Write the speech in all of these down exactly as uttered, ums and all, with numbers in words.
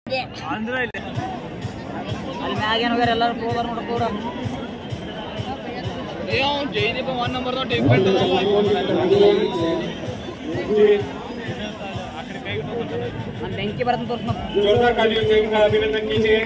ಅಲ್ಲಿ ಮ್ಯಾಗೇನು ಹೋಗ್ಯಾರ ಎಲ್ಲರೂ ಹೋಗಾರ ನೋಡ ಪೂರ ಜೈದೀಪ ಒನ್ ನಂಬರ್ ಬೆಂಕಿ ಬರ್ತಂತ ತೋರಿಸ್ अभिनंदन कीजिए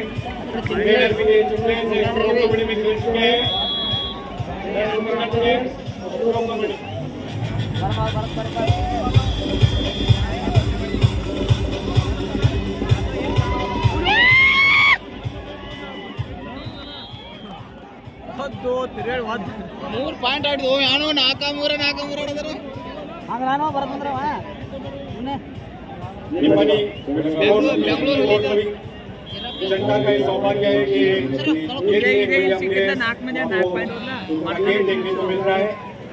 ಮೂರು ಪಾಯಿಂಟ್ ಆಡಿದ್ವು ಯಾನು ನಾಲ್ಕ ಮೂರ ನಾಲ್ಕ ಮೂರ ಆಡಿದ್ರು ಹಂಗ ನಾನು ಬರ್ತಂದ್ರವ जनता का सौभाग्य है कि देखने को मिल रहा है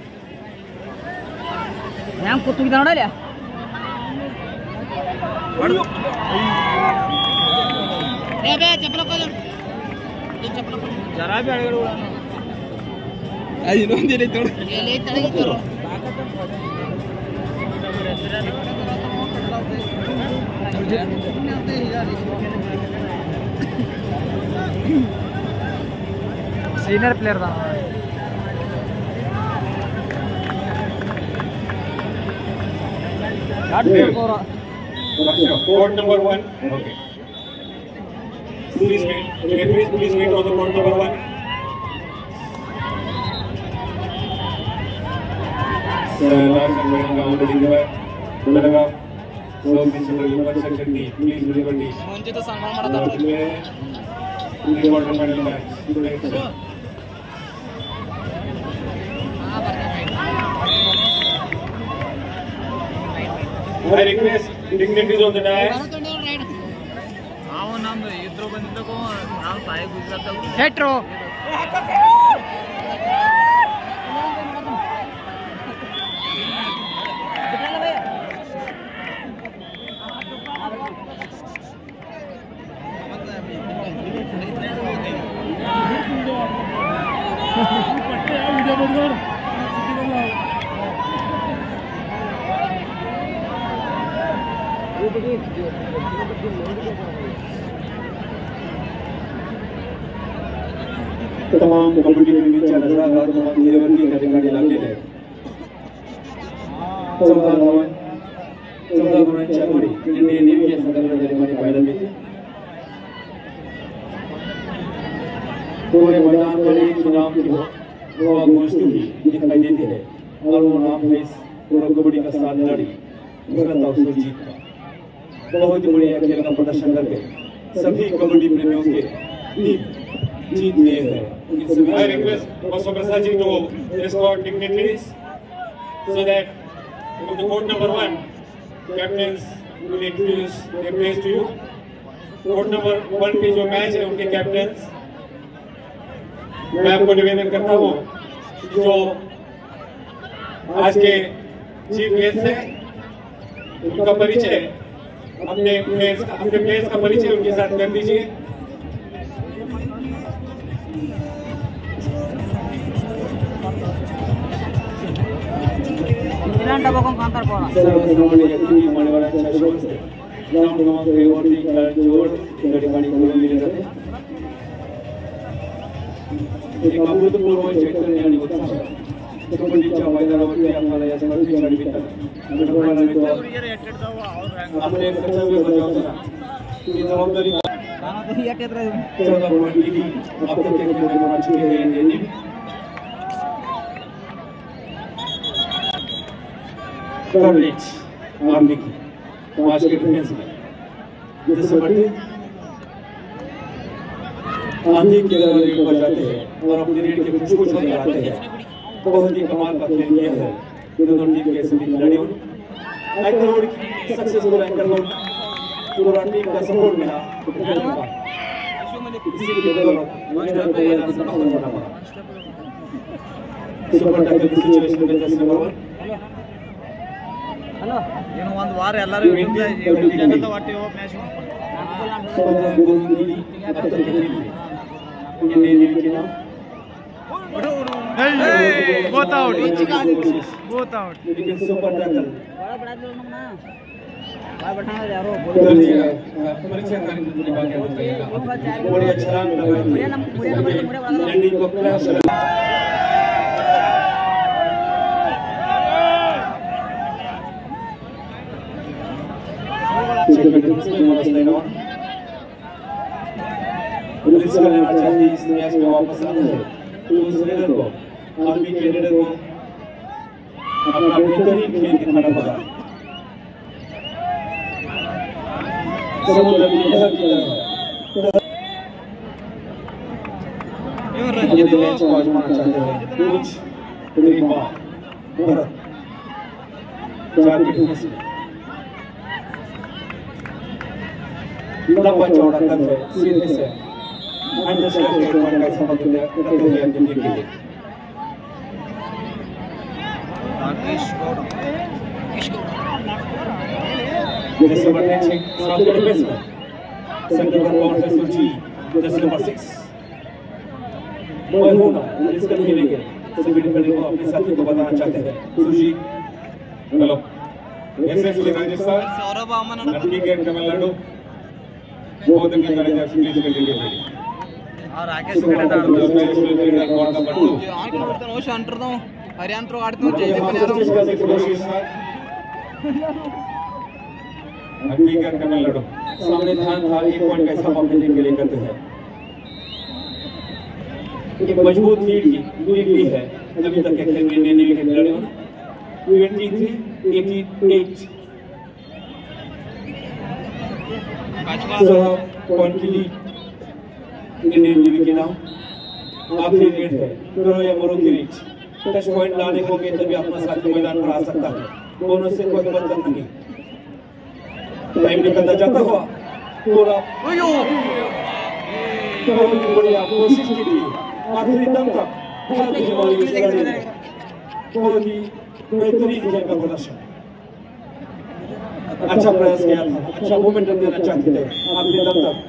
यहाँ कुछ कितना उड़ा लिया ये बे चप्पल को ये चप्पल को जरा भी अड़गड़ उड़ा आज इन्होंने दे तोड़ ये ले तड़गी तोड़ सीनियर प्लेयर था court number one okay please wait please please wait on the court number one last number already given लगा so this is the section D please deliver the ಮುಂಚೆ तो ಸನ್ಮಾನ ಮಾಡತಾ important final match I request dignitaries on the dais. ನಾವು ನಮ್ದು ಇದ್ರು ಬಂದಿದ್ದಕ್ಕೂ ನಾವು ಸಾಯಿ ಗುಜರಾತ್ ಹೆಟ್ರೋ तमाम कबड्डी प्रेमींच्या नजरात निवडणूक अधिकारी लागलेले चौदा धावन चौदा गुणांच्या जोडी यांनी नेहमी या संदर्भात ठिकाणी पाहायला मिळते पूरे मैदान पर एक चुनाव की हो वो गोष्ठी दिखाई देती है और वो नाम है इस पूरा कबड्डी का साथ लड़ी भरत और सुजीत का बहुत ही बढ़िया खेल का प्रदर्शन करके सभी कबड्डी प्रेमियों के दिल जीत लिए हैं। I request Pastor Prasad ji to escort dignitaries so that from the court number one, captains will introduce their players to you. Court number one पे जो मैच है उनके कैप्टन्स मैं आपको निवेदन करता हूँ जो आज के चीफ गेस्ट हैं उनका परिचय अपने प्लेयर्स अपने प्लेयर्स का परिचय उनके साथ कर दीजिए। एक अभूतपूर्व चैतन्य आणि उत्साह कबड्डीच्या मैदानावरती आम्हाला या स्पर्धेच्या निमित्तानं आपले कर्तव्य बजावताना ही जबाबदारी चौदा गुणांची आपत्ती गुणांची यांनी कॉलेज आर्मी की पांच के फ्रेंड्स में जैसे बटे आंधी के दौरान को बजाते हैं और अपने रीड के कुछ कुछ लगाते हैं बहुत ही कमाल का खेल किया है दोनों टीम के सभी खिलाड़ियों ने ankle hold successful ankle hold पूरा टीम का सपोर्ट मिला इसी के दौरान मैंने तो ये सफल बना सुपर टैकल सिचुएशन में जैसे नंबर हेलो ಏನು ಒಂದು ವಾರ ಎಲ್ಲರೂ ಜನತ ವಾಟಿ ಓ match both out both out लेकिन सुपर टैकल बड़ा बड़ा लोग ना परीक्षा कार्यक्रम के बारे में बताइएगा। बढ़िया छलांग लगाई, लैंडिंग को क्रैश पुलिस का लेना चाहिए इस मैच में वापस आना है तो उस रेडर को आर्मी के रेडर को अपना बेहतरीन खेल दिखाना पड़ा। समुद्र की लहर की तरह ये मैच को आजमाना चाहते हैं कोच तकरीबा भरत चार विकेट से लंबा चौड़ा कद है सीधे से अंडरस्टैंड के ऊपर का समझ ले करते हुए अंतिम के लिए राकेश गौड़ राकेश गौड़ जैसे नंबर छह साउथ के डिफेंस में सेंटर पर कौन है सुची जैसे नंबर छह मैं हूं ना इसका खेलेंगे सभी डिफेंडर को अपने साथी को बताना चाहते हैं सुची हेलो एसएससी राजस्थान सौरभ आमन नटी गेम तमिलनाडु बहुत दिन के लिए सीरीज के लिए और राकेश गौड़ आंकड़ा ಬರ್ತಾನೆ ಓಶ ಅಂಟರ್ದವ ಹರಿಯಾಂತ್ರು ಆಡ್ತಾನೆ ಜೈ हकीकत तमिलनाडु सामने ध्यान था एक पॉइंट का हिसाब अपने टीम के लिए करते हैं एक मजबूत लीड की लीड ली है अभी तक के इंडियन नेवी के खिलाड़ियों ने तेईस अट्ठासी पॉइंट की लीड इंडियन नेवी के नाम आखिरी रेड है करो या मरो की रीच टच पॉइंट लाने होंगे तभी अपना साथी मैदान पर आ सकता है दोनों से कोई बदल नहीं टाइम निकलता जाता हुआ पूरा बहुत बढ़िया कोशिश की थी आखिरी दम तक बहुत ही बेहतरीन खेल का प्रदर्शन अच्छा प्रयास किया था अच्छा मोमेंटम देना चाहते थे आखिरी दम तक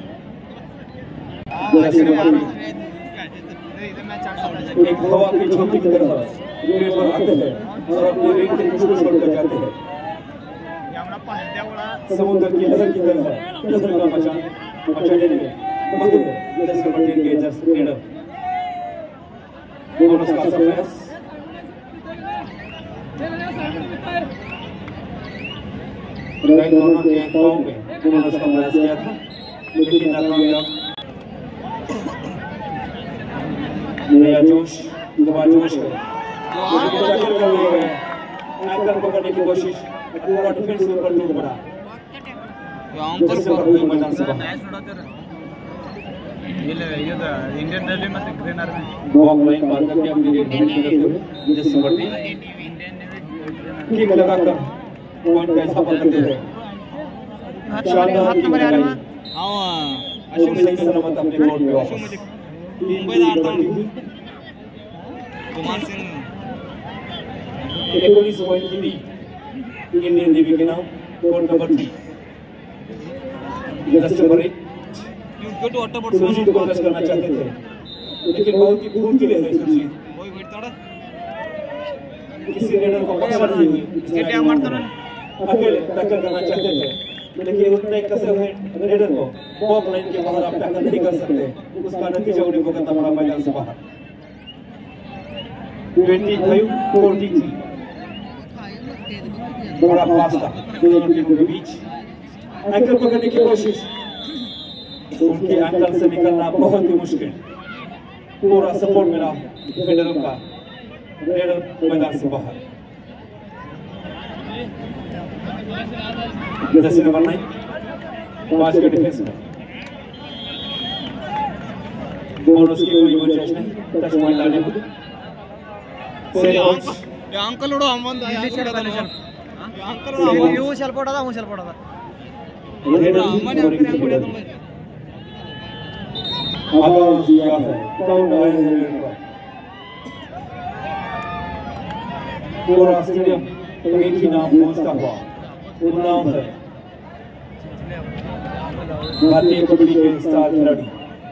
एक हवा की झोंकी की तरह विकेट पर आते हैं और अपने विकेट को छोड़कर जाते हैं समुद्र की लहर की तरह लहर का मचा मचाने में मधुर जैसे बटन के जैसे रेडर बोनस का प्रयास राइट कॉर्नर के पाव में बोनस का प्रयास किया था लेकिन नाकामयाब नया जोश नया जोश है टैकल कर लिए गए टैकल पकड़ने की कोशिश पूरा डिफेंस के ऊपर टूट पड़ा अंकल कोई मैदान से बाहर मैच ನೋಡೋತರ ಇಲ್ಲ ಇದು ಇಂಡಿಯನ್ ರಲ್ಲಿ ಮತ್ತೆ ಗ್ರೀನ್ ಆರ್ಮಿ बॉल लाइन पार करके अपनी रेड हैंड करते हुए जैसे बड़ी इंडियन नेवी किक लगाकर पॉइंट का हिसाब करते हुए शानदार हाथ नंबर यार हां अशोक सिंह सलामत अपने कोर्ट में वापस मुंबई आड़ता कुमार सिंह इक्कीस पॉइंट की लीड इंडियन नेवी के नाम कोर्ट नंबर तीन जस्ट नंबर एक you go to auto but Sujeet को टच करना चाहते थे लेकिन बहुत ही फुर्तीले है सुजीत कोई वेट तोड़ा किसी रेडर को बख्शा नहीं हुई गेटिया ಮಾಡ್ತಾನೆ अकेले टक्कर करना चाहते थे लेकिन उतने कसे हुए रेडर को बॉल लाइन के बाहर आप टक्कर नहीं कर सकते उसका नतीजा उन्हें भुगतना पड़ा मैदान से बाहर पच्चीस तैंतालीस बड़ा फास्ट था दोनों टीमों के बीच एंकल पकड़ने की कोशिश उनके एंकल से निकलना बहुत ही मुश्किल पूरा सपोर्ट मिला डिफेंडरों का रेडर मैदान से बाहर जैसे नंबर नाइन पांच के डिफेंस में दोनों की कोई गुंजाइश नहीं टच पॉइंट लाने को अंकल उड़ो हम ಒಂದು अंकल ಯು ಸ್ವಲ್ಪ ಹೊಡದ ಅವನು ಸ್ವಲ್ಪ ಹೊಡದ ಅಮ್ಮನೇ ಅಂಕಲ್ ಹೆಂಗ್ ಹೊಡೆದ आवाज दिया है काउंट आया है पूरा स्टेडियम एक ही नाम पहुंचता हुआ वो नाम है भारतीय कबड्डी के स्टार खिलाड़ी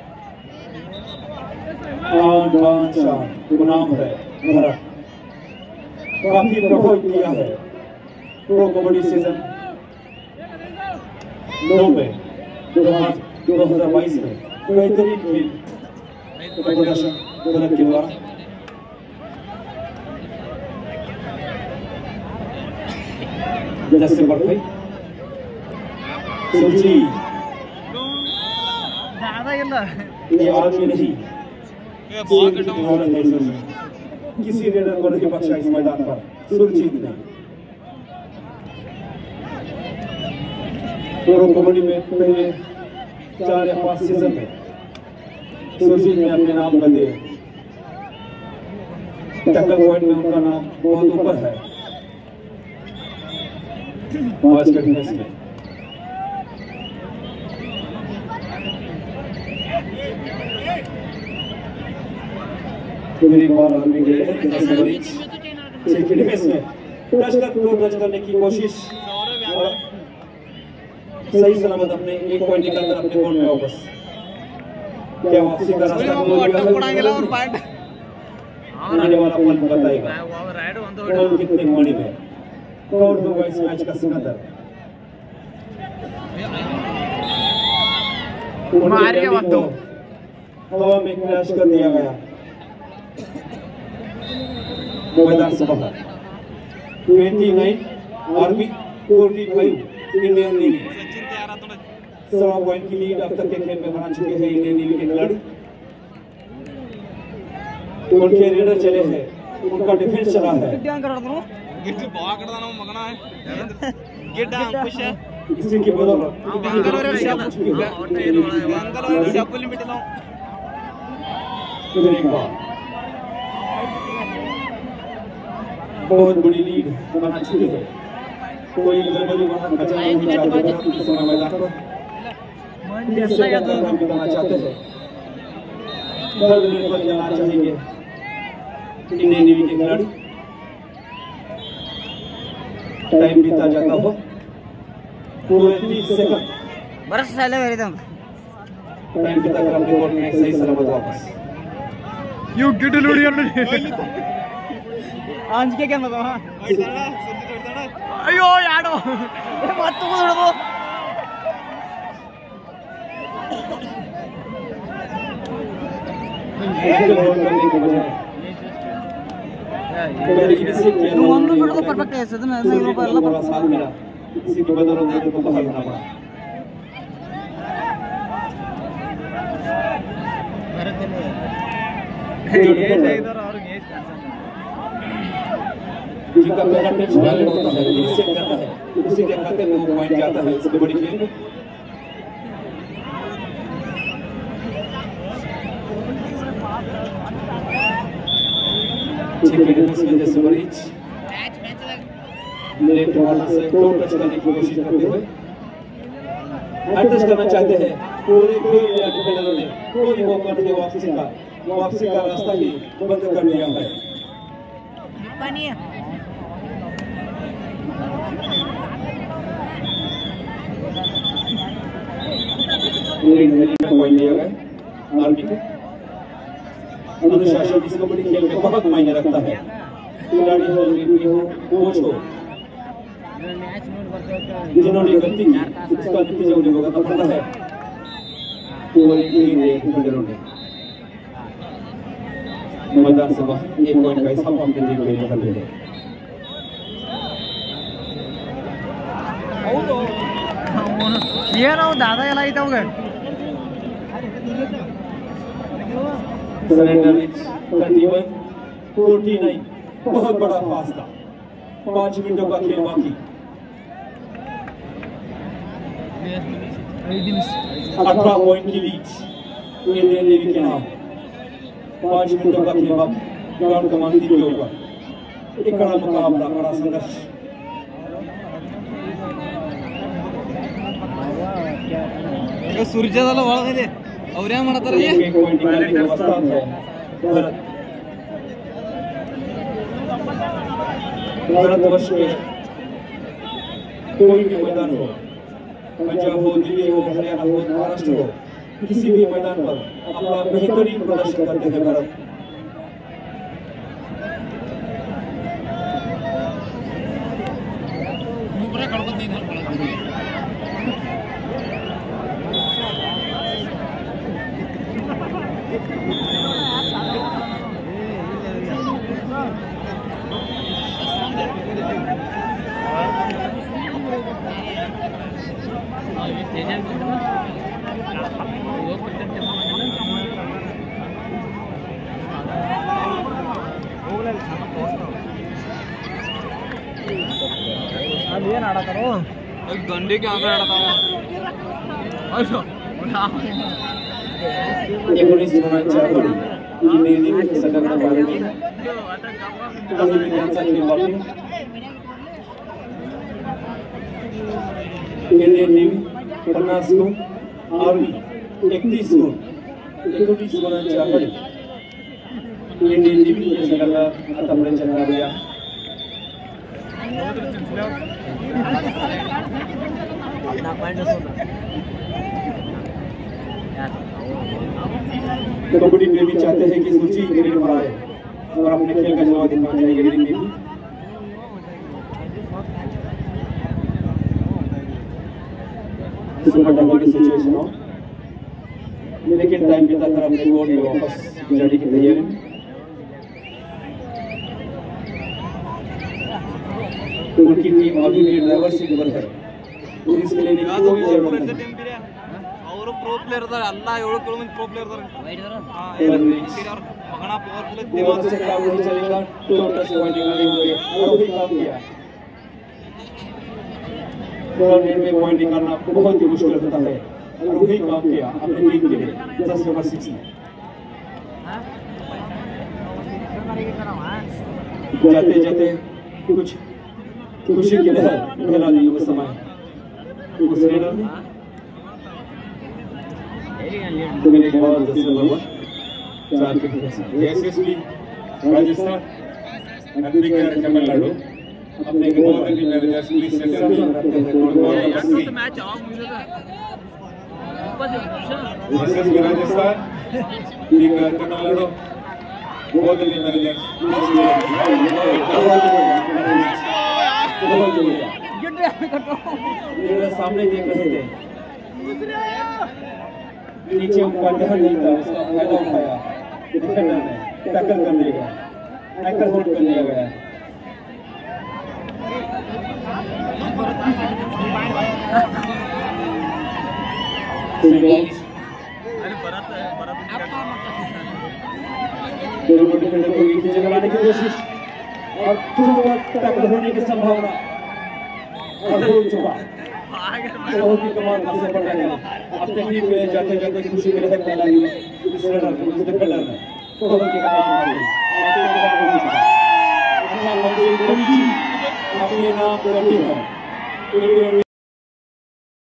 आन बान शान वो नाम है भरत काफी प्रभावित किया है प्रो कबड्डी सीजन नौ में दो हजार बाईस में बेहतरीन खेल प्रदर्शन भारत के द्वारा जैसे बढ़ गई सोची ये आदमी नहीं किसी रेडर को नहीं बख्शा इस मैदान पर सुरक्षित नहीं। प्रो कबड्डी में पहले चार या पांच सीजन में सुरजीत ने अपने नाम कर दिए। टक्कर पॉइंट में उनका नाम बहुत ऊपर है आज के मैच में। मेरी बार आदमी गए फिटनेस में टच कर टू टच करने की कोशिश और सही सलामत अपने एक पॉइंट निकाल कर अपने बोर्ड में वापस क्या वापसी का रास्ता आने वाला पल बताएगा कौन कितने मोड़ी में कौन होगा इस मैच का सिकंदर। हवा में क्रैश कर दिया गया मैदान से बाहर। उनतीस आर्मी पैंतालीस इंडियन नेवी सवा पॉइंट की लीड अब तक के खेल में बना चुके हैं इंडियन नेवी के खिलाड़ी। उनके रेडर चले हैं, उनका डिफेंस चला है। इसी की बदौलत बहुत बड़ी लीड बना चुकी है। कोई गड़बड़ी वहां बचाना नहीं चाहते इस समय मैदान पर बिताना चाहते हैं। दर्द में पर जाना चाहेंगे इंडियन नेवी के खिलाड़ी। टाइम बीता जाता हो पूरे तीस सेकंड बरस साले मेरे दम टाइम बीता कर अपने कोर्ट में सही सलामत वापस। यू गिड लूड़ी आज के क्या मतलब हां अयो यारो ये बात तो छोड़ दो। तुम हम लोग तो परफेक्ट है सर मैं नहीं बोल रहा साल मेरा किसी की बदौलत मेरे को बाहर होना पड़ा। इधर और जिनका पहला टेस्ट वैलिड होता है रिसेट करता है उसी के खाते में वो पॉइंट जाता है इससे बड़ी खेल में। ठीक है इस वजह से मरीज लेफ्ट वाला से टो टच करने की कोशिश करते हुए एडजस्ट करना चाहते हैं पूरे कोई डिफेंडरों ने कोई मौका नहीं वापसी का वापसी का रास्ता ही बंद कर दिया है। पानी है पॉइंट दिया गया आर्मी को। अनुशासन इस कबड्डी खेल में बहुत मायने रखता है। खिलाड़ी हो रेफरी हो कोच हो जिन्होंने गलती की उसका नतीजा उन्हें भुगतना पड़ता है। पूरे टीम ने डिफेंडरों ने मैदान से बाहर एक पॉइंट का हिसाब अपने टीम में निकाल लिया। ये ना दादा याला इतना हो गया सरेंडर तकरीबन उनचास बहुत बड़ा फासला पांच मिनटों का खेल बाकी। अठारह पॉइंट की लीड इंडियन नेवी के नाम। पांच मिनटों का खेल बाकी ग्राउंड कमान तीन के ऊपर एक कड़ा मुकाबला बड़ा संघर्ष। सूर्यदाला वाळगे ಅವ್ರು ಏನು ಮಾಡ್ತಾರೆ एक पॉइंट निकालने की व्यवस्था है भारत भारतवर्ष में कोई भी मैदान हो पंजाब हो दिल्ली हो हरियाणा हो महाराष्ट्र हो किसी भी मैदान पर अपना बेहतरीन प्रदर्शन करते हैं भारत। ಅದೇನು ಆಡತಾರೋ ಗಂಡಿಗೆ ಆಗ ಆಡತಾವ एकोणीस गुणांच्या आघाडी ही नेहमी संघटना भारती काही मिनिटांचा खेळ बाकी इंडियन नेव्ही पन्नास गुण आर्मी एकतीस गुण एकोणीस गुणांच्या आघाडी इंडियन नेव्ही या संघाला आतापर्यंत हरवल्या कबड्डी प्रेमी चाहते हैं कि सूची क्रिकेट बढ़ाए और अपने खेल का जवाब दिखाना चाहिए इंडियन नेवी सुपर डबल की सिचुएशन हो लेकिन टाइम बिताकर अपने कोर्ट में वापस जाने की तैयारी में उनकी टीम अभी भी ड्राइवर से कवर है इसके लिए कोई जरूरत नहीं ಅವರು ಪ್ರೋ ಪ್ಲೇಯರ್ ಇದ್ದಾರೆ ಎಲ್ಲ ಏಳು ಏಳು ಮಂದಿ ಪ್ರೋ ಪ್ಲೇಯರ್ ಇದ್ದಾರೆ ಮಗನ ಪವರ್ಫುಲ್ दिमाग से काम नहीं चलेगा तो टच पॉइंट निकाले हुए और भी काम किया और में पॉइंट निकालना बहुत ही मुश्किल होता है और वही काम किया अपने टीम के लिए दस नंबर सिक्स में जाते जाते कुछ खुशी की लहर फैला दी उस समय उस रेडर ने तो मेरे बहुत दस नंबर चार के एसएसबी राजस्थान एंट्री कर तमिलनाडु अपने गोवा के मैनेजर्स प्लीज सेक्शन रखते हैं तो मैच आओ मुझे एसएसबी राजस्थान ठीक है तमिलनाडु गोवा के मैनेजर्स मेरे सामने देख रहे थे नीचे उनका ध्यान नहीं था उसका फायदा उठाया डिफेंडर ने टैकल कर लिया टैकल होल्ड कर लिया गया दोनों डिफेंडर को एक जगह लाने की कोशिश और तुरंत टैकल होने की संभावना और हो चुका बहुत ही कमाल से पड़ रहे हैं अपने टीम में जाते जाते खुशी में रहने वाला है इस रनर को इस डिफेंडर ने बहुत ही कमाल अपने नाम करती है